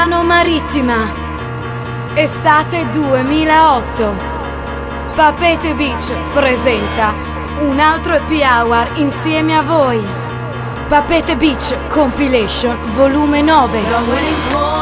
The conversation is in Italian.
Milano Marittima, estate 2008. Papeete Beach presenta un altro happy hour insieme a voi. Papeete Beach Compilation Volume 9.